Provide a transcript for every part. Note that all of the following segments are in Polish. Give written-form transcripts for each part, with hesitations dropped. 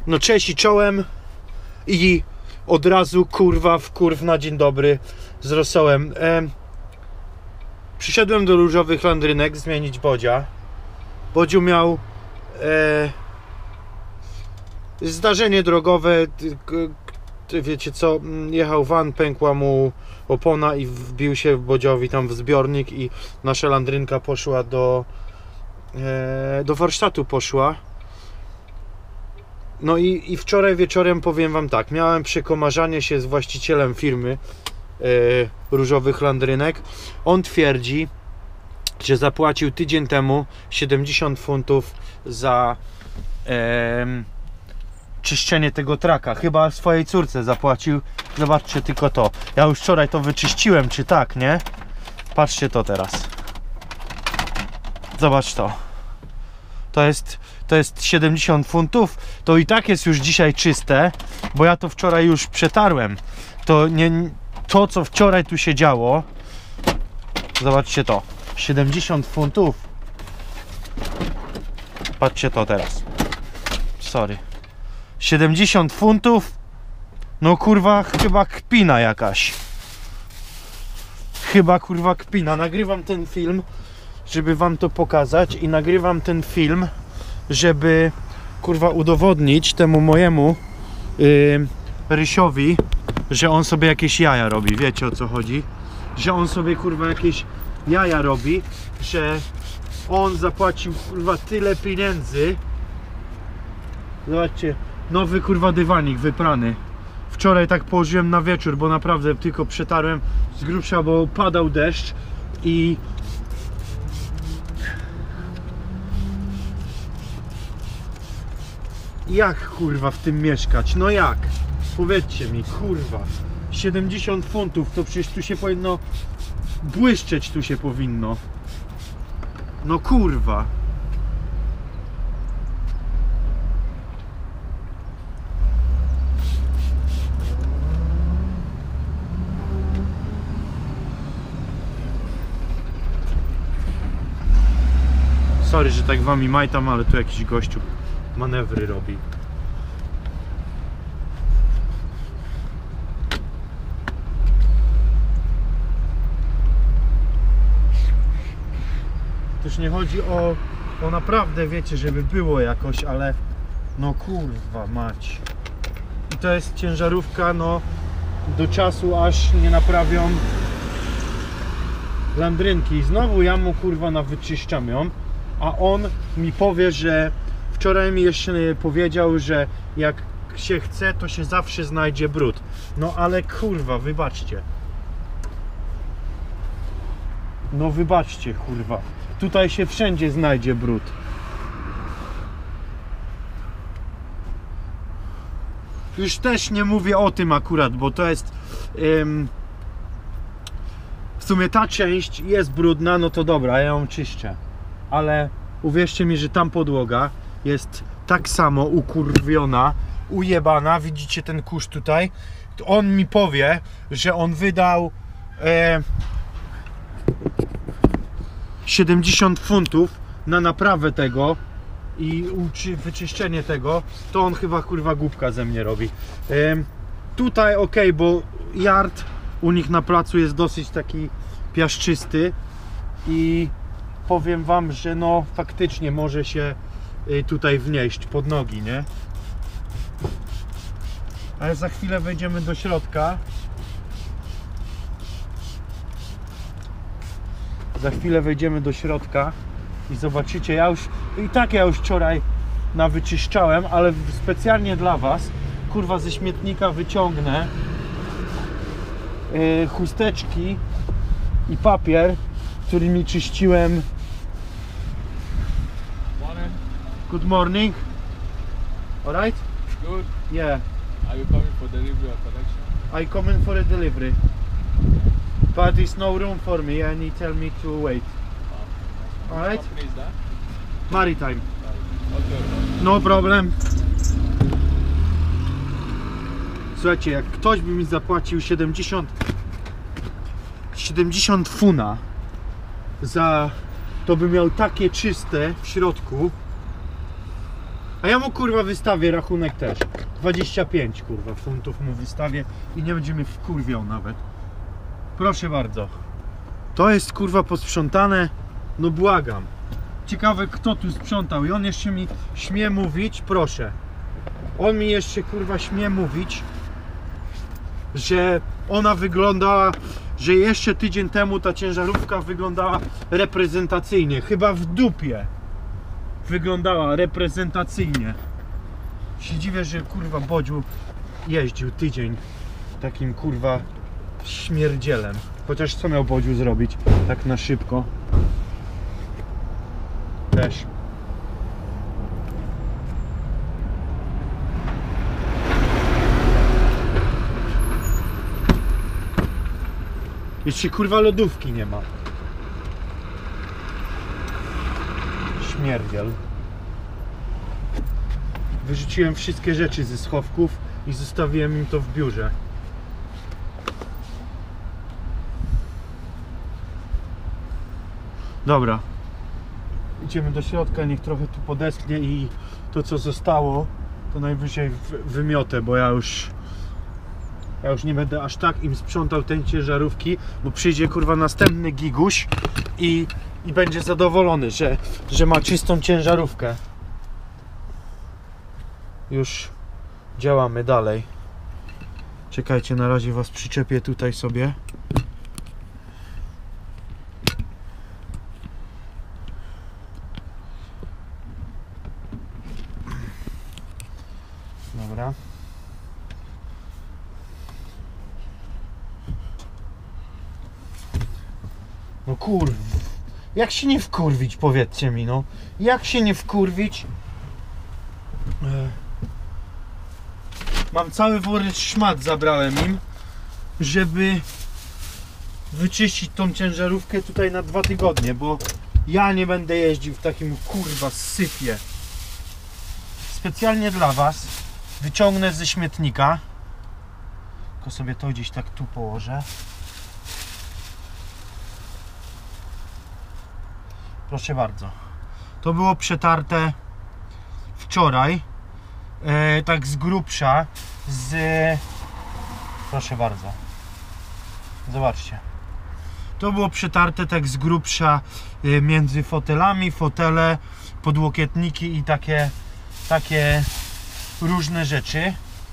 No cześć i czołem. I od razu kurwa na dzień dobry z rosołem. Przyszedłem do Różowych Landrynek zmienić Bodzia. Bodziu miał zdarzenie drogowe. Wiecie co, jechał van, pękła mu opona i wbił się Bodziowi tam w zbiornik i nasza landrynka poszła do warsztatu poszła. No i wczoraj wieczorem powiem wam tak, miałem przekomarzanie się z właścicielem firmy Różowych Landrynek. On twierdzi, że zapłacił tydzień temu 70 funtów za czyszczenie tego traka. Chyba swojej córce zapłacił. Zobaczcie tylko to. Ja już wczoraj to wyczyściłem, czy tak, nie? Patrzcie to teraz. Zobacz to. To jest 70 funtów. To i tak jest już dzisiaj czyste, bo ja to wczoraj już przetarłem. To co wczoraj tu się działo. Zobaczcie to. 70 funtów. Patrzcie to teraz. Sorry. 70 funtów. No kurwa, chyba kpina jakaś. Chyba kurwa kpina. Nagrywam ten film, żeby wam to pokazać i nagrywam ten film, żeby kurwa udowodnić temu mojemu Rysiowi, że on sobie jakieś jaja robi. Wiecie o co chodzi? Że on sobie kurwa jakieś jaja robi, że on zapłacił kurwa tyle pieniędzy. Zobaczcie, nowy kurwa dywanik wyprany. Wczoraj tak położyłem na wieczór, bo naprawdę tylko przetarłem z grubsza, bo padał deszcz i jak kurwa w tym mieszkać? No jak? Powiedzcie mi, kurwa. 70 funtów, to przecież tu się powinno błyszczeć, tu się powinno. No kurwa. Sorry, że tak wami majtam, ale tu jakiś gościu manewry robi. Też nie chodzi o naprawdę, wiecie, żeby było jakoś, ale no kurwa mać. I to jest ciężarówka, no do czasu aż nie naprawią landrynki. I znowu ja mu kurwa wyczyszczam ją, a on mi powie, że wczoraj mi jeszcze powiedział, że jak się chce, to się zawsze znajdzie brud. No ale kurwa, wybaczcie. No wybaczcie, kurwa. Tutaj się wszędzie znajdzie brud. Już też nie mówię o tym akurat, bo to jest w sumie ta część jest brudna, no to dobra, ja ją czyszczę. Ale uwierzcie mi, że tam podłoga jest tak samo ukurwiona, ujebana. Widzicie ten kurz tutaj? On mi powie, że on wydał 70 funtów na naprawę tego i wyczyszczenie tego. To on chyba kurwa głupka ze mnie robi. Tutaj ok, bo yard u nich na placu jest dosyć taki piaszczysty i powiem wam, że no faktycznie może się tutaj wnieść pod nogi, nie? Ale za chwilę wejdziemy do środka. Za chwilę wejdziemy do środka i zobaczycie, ja już wczoraj wyczyszczałem, ale specjalnie dla was, kurwa, ze śmietnika wyciągnę chusteczki i papier, którymi czyściłem. Good morning. Alright? Good. Yeah. Are you coming for delivery or collection? I come in for a delivery. But there's no room for me and he tell me to wait. Alright? What company is that? Maritime. Okay. No problem. Słuchajcie, jak ktoś by mi zapłacił 70 funa za to, by miał takie czyste w środku. A ja mu kurwa wystawię rachunek też. 25 kurwa funtów mu wystawię i nie będzie mnie wkurwiał nawet. Proszę bardzo. To jest kurwa posprzątane. No błagam. Ciekawe kto tu sprzątał i on jeszcze mi śmie mówić, proszę. On mi jeszcze kurwa śmie mówić, że ona wyglądała, że jeszcze tydzień temu ta ciężarówka wyglądała reprezentacyjnie. Chyba w dupie wyglądała reprezentacyjnie. Się dziwię, że kurwa Bodziu jeździł tydzień takim kurwa śmierdzielem. Chociaż co miał Bodziu zrobić tak na szybko? Też. Jeszcze kurwa lodówki nie ma. Śmierdziel. Wyrzuciłem wszystkie rzeczy ze schowków i zostawiłem im to w biurze. Dobra. Idziemy do środka, niech trochę tu podeschnie i to co zostało to najwyżej wymiotę, bo ja już nie będę aż tak im sprzątał tej ciężarówki, bo przyjdzie kurwa następny giguś i będzie zadowolony, że ma czystą ciężarówkę. Już działamy dalej. Czekajcie, na razie was przyczepię tutaj sobie. Dobra. No kurw, jak się nie wkurwić, powiedzcie mi, no. Jak się nie wkurwić? Mam cały worek szmat, zabrałem im, żeby wyczyścić tą ciężarówkę tutaj na 2 tygodnie, bo ja nie będę jeździł w takim kurwa sypie. Specjalnie dla was wyciągnę ze śmietnika, tylko sobie to gdzieś tak tu położę. Proszę bardzo. To było przetarte wczoraj, tak z grubsza, proszę bardzo. Zobaczcie. To było przetarte tak z grubsza między fotelami, fotele, podłokietniki i takie różne rzeczy.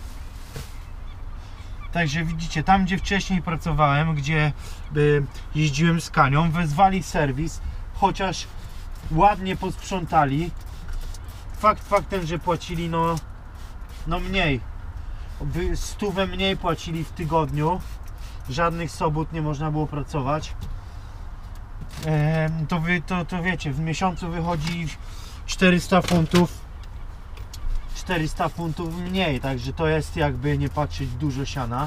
Także widzicie, tam gdzie wcześniej pracowałem, gdzie jeździłem z Kanią, wezwali serwis, chociaż ładnie posprzątali. Fakt faktem, że płacili no mniej. 100 mniej płacili w tygodniu. Żadnych sobot nie można było pracować. To wiecie, w miesiącu wychodzi 400 funtów. 400 funtów mniej, także to jest jakby nie patrzeć dużo siana.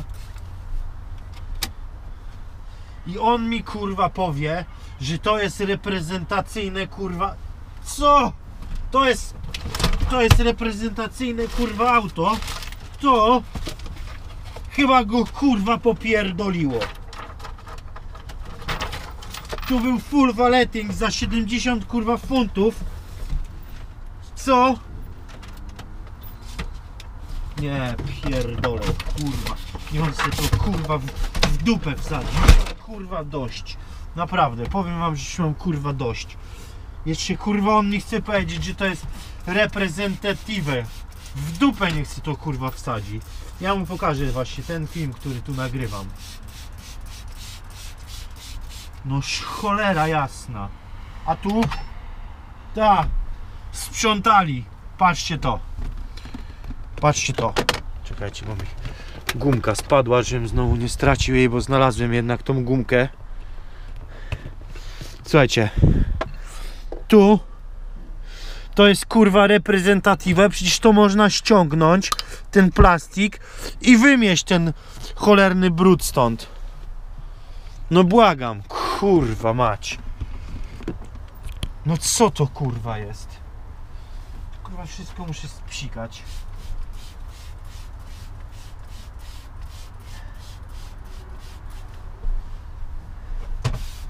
I on mi kurwa powie, że to jest reprezentacyjne kurwa. Co? To jest reprezentacyjne kurwa auto. To chyba go kurwa popierdoliło. Tu był full valeting za 70 kurwa funtów. Co? Nie pierdolę, kurwa. I on sobie to kurwa w dupę wsadził. Kurwa dość. Naprawdę, powiem wam, że mam kurwa dość. Jeszcze kurwa on mi chce powiedzieć, że to jest reprezentatywe. W dupę nie chce to kurwa wsadzi. Ja mu pokażę właśnie ten film, który tu nagrywam. No cholera jasna. A tu? Tak. Sprzątali. Patrzcie to. Patrzcie to. Czekajcie, bo mi gumka spadła, żebym znowu nie stracił jej, bo znalazłem jednak tą gumkę. Słuchajcie. Tu to jest kurwa reprezentatywe, przecież to można ściągnąć, ten plastik i wymieść ten cholerny brud stąd. No błagam, kurwa mać. No co to kurwa jest? Kurwa wszystko muszę spsikać.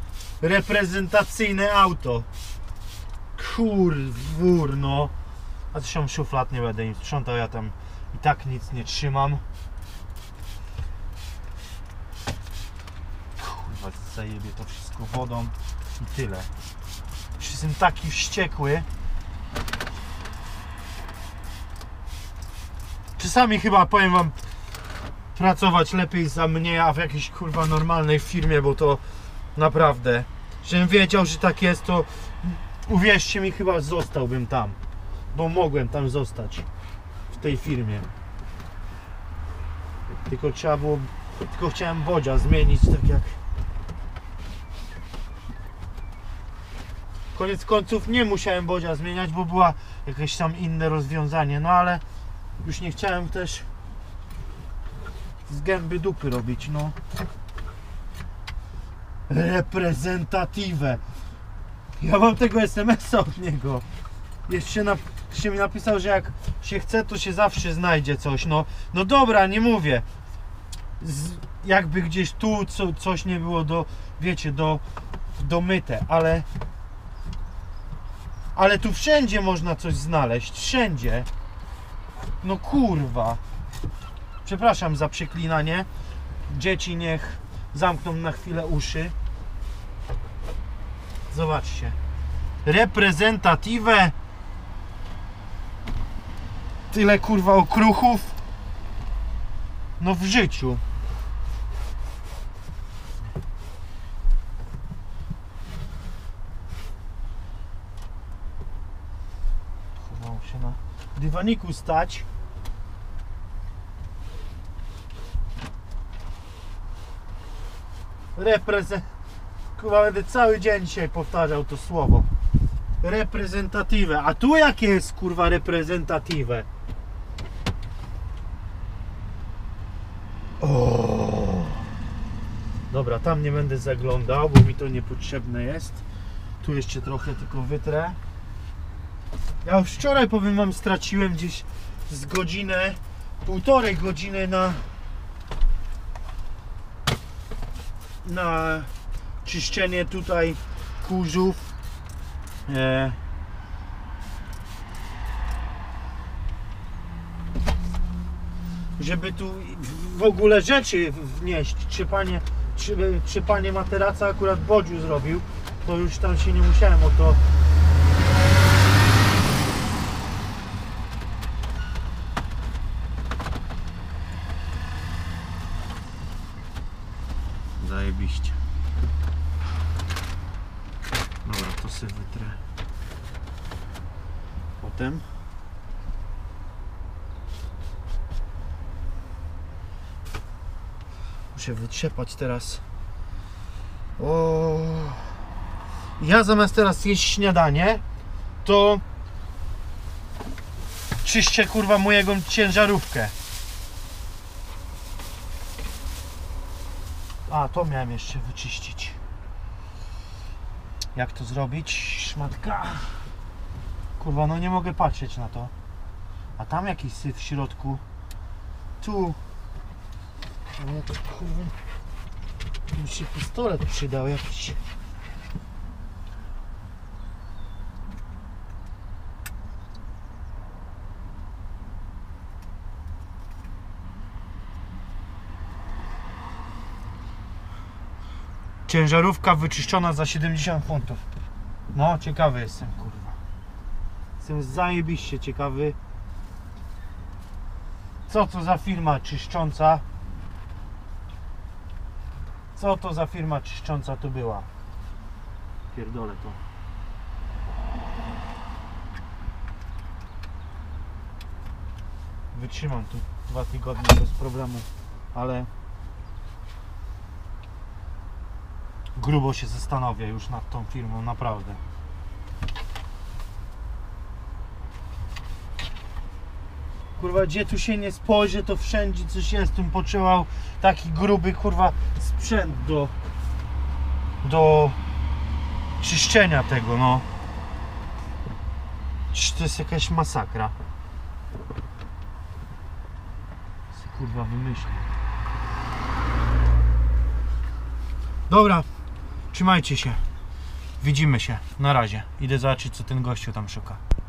Reprezentacyjne auto. Kurwur, no. A zresztą szuflad nie będę im sprzątał, ja tam i tak nic nie trzymam. Kurwa, zajebie to wszystko wodą i tyle. Już jestem taki wściekły. Czasami chyba, powiem wam, pracować lepiej za mnie, a w jakiejś kurwa normalnej firmie, bo to naprawdę, żebym wiedział, że tak jest, to uwierzcie mi, chyba zostałbym tam, bo mogłem tam zostać w tej firmie. Tylko trzeba było, tylko chciałem wodzia zmienić, tak jak koniec końców nie musiałem wodzia zmieniać, bo była jakieś tam inne rozwiązanie, no ale już nie chciałem też z gęby dupy robić, no. Reprezentative. Ja mam tego SMS-a od niego. Jeszcze mi napisał, że jak się chce, to się zawsze znajdzie coś, no. No dobra, nie mówię. Jakby gdzieś tu coś nie było wiecie, domyte, ale tu wszędzie można coś znaleźć, wszędzie. No kurwa. Przepraszam za przeklinanie. Dzieci niech zamkną na chwilę uszy. Zobaczcie. Reprezentative. Tyle kurwa okruchów. No w życiu. Chyba się na dywaniku stać. Kurwa, będę cały dzień dzisiaj powtarzał to słowo. Reprezentative. A tu jakie jest kurwa reprezentative? O. Dobra, tam nie będę zaglądał, bo mi to niepotrzebne jest. Tu jeszcze trochę tylko wytrę. Ja już wczoraj, powiem wam, straciłem gdzieś z godzinę, półtorej godziny na czyszczenie tutaj kurzów. Żeby tu w ogóle rzeczy wnieść. Trzepanie materaca akurat Bodziu zrobił, to już tam się nie musiałem o to. Zajebiście. Dobra, to sobie wytrę. Potem muszę wytrzepać teraz. O, ja zamiast teraz jeść śniadanie, to czyszczę kurwa mojego ciężarówkę. A, to miałem jeszcze wyczyścić. Jak to zrobić? Szmatka. Kurwa, no nie mogę patrzeć na to. A tam jakiś syf w środku. Tu. No to kurwa. Mi się pistolet przydał jakiś. Ciężarówka wyczyszczona za 70 funtów. No, ciekawy jestem, kurwa. Jestem zajebiście ciekawy. Co to za firma czyszcząca? Co to za firma czyszcząca tu była? Pierdolę to. Wytrzymam tu 2 tygodnie bez problemu, ale grubo się zastanowię już nad tą firmą, naprawdę. Kurwa, gdzie tu się nie spojrzy, to wszędzie coś jest. Tu potrzebował taki gruby, kurwa, sprzęt do czyszczenia tego, no. To jest jakaś masakra. Co kurwa wymyślił. Dobra, trzymajcie się. Widzimy się. Na razie. Idę zobaczyć, co ten gościu tam szuka.